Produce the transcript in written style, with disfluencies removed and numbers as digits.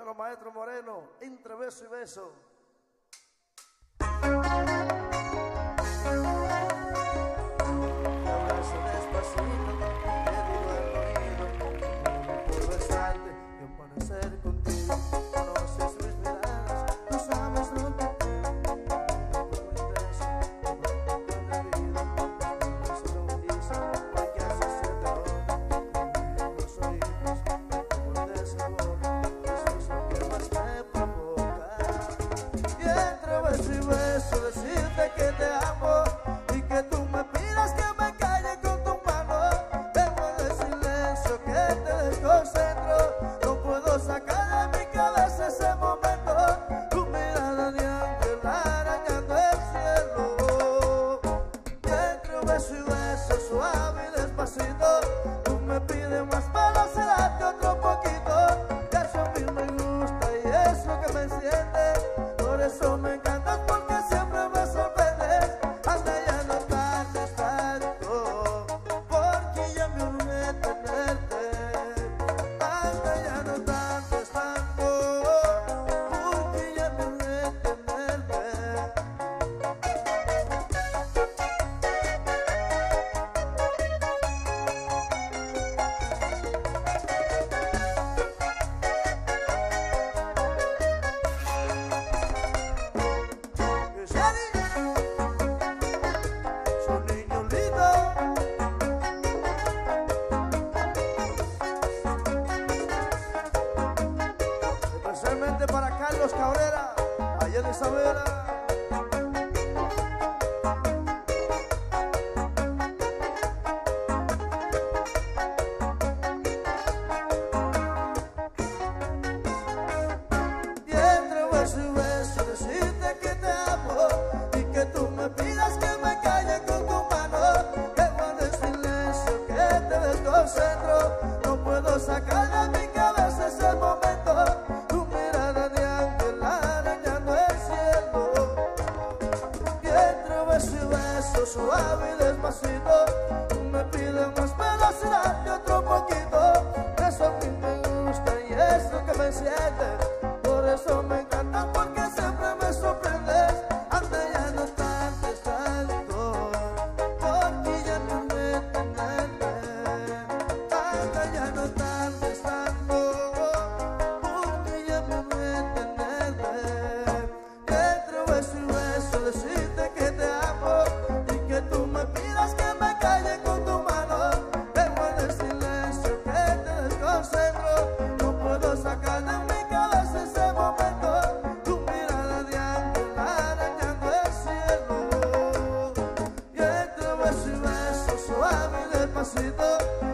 a los maestros Moreno, entre beso y beso. Decirte que te amo y que tú me pidas que me calle con tu mano. Tengo en el silencio que te desconcentro. No puedo sacar de mi cabeza ese momento. Tu mirada de ángel arañando el cielo. Y entre un beso y beso suave y despacito, tú me pides más para hacerte otro poquito. Eso a mí me gusta y es lo que me enciende. Por eso me encantas, porque siempre me sorprendes. Anda, ya no tardes tanto, porque ya me urge tenerte. Anda, ya no tardes tanto, porque ya me urge tenerte. Especialmente para Carlos Cabrera, allá en Isabela. Y entre beso y beso decirte que te amo y que tú me pidas que me calle con tu mano. Que guarde silencio, que te desconcentro. No puedo sacar de mi cabeza ese momento. Tu mirada de ángel arañando el cielo. Y entre beso y beso suave y despacito, tú me pides más para hacerte otro poquito. Eso a mí me gusta y es lo que me sientes. Por eso me encantas, porque siempre me sorprendes. Anda, ya no tardes tanto, porque ya me urge tenerte. Anda, ya no tardes tanto, porque ya me urge tenerte. Entre beso y beso decirte que te amo y que tú me pidas que me calle con tu mano. Tengo en el silencio que te desconcentro. No puedo sacar de mi cabeza ese momento. Tu mirada de ángel arañando el cielo. Y entre beso y beso suave y despacito,